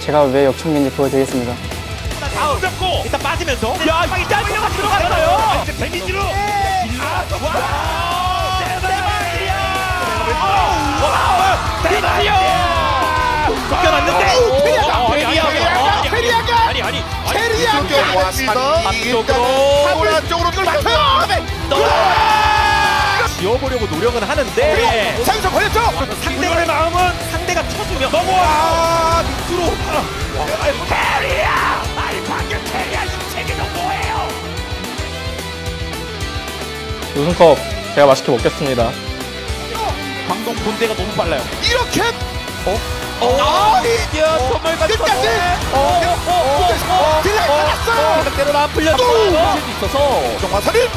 제가 왜 역청인지 보여드리겠습니다. 다음 잡고 일단 빠지면서 야 일단 들어갔어요. 데미지로 대박이야. 쫓겨났는데 캐리아가 앞쪽으로 쪽으로 끌어가요. 지워보려고 노력은 하는데 상성 걸렸죠. 상대의 마음은 상대가 쳐주면 넘어와 밑으로 캐리아 아니 방금 캐리아 책이 뭐예요? 우승컵 제가 맛있게 먹겠습니다. 광동 본대가 너무 빨라요. 이렇게 선물까지 끝까지 딜라이 받았어. 생각대로는 안 풀렸지만 수 있어서 정화살인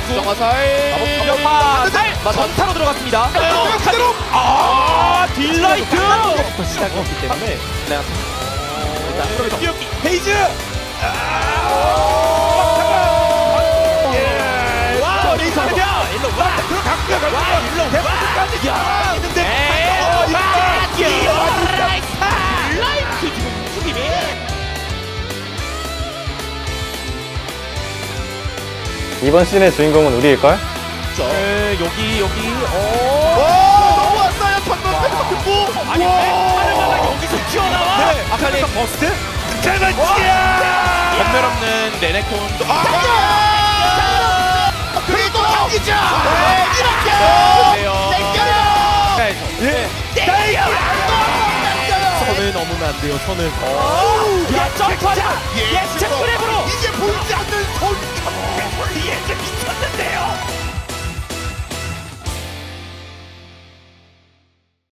전타로 들어갔습니다. 그대로 딜라이트 시작했기 때문에 일단 페이즈 와 레이서 일로 와 일로 대박까지 야 있는데 딜라이트 지금 움직임이 이번 시즌의 주인공은 우리일걸? 여기 넘어왔어요. 전면 아니 하늘마다 여기서 튀어나와 아칼리 버스트 전멸 없는 레넥톤도 그리고 당기죠. 이렇게 선을 넘으면 안 돼요. 선을 야 점프하자 예측 그랩으로 이게 보이지 않는 손. 예측 미쳤는데요.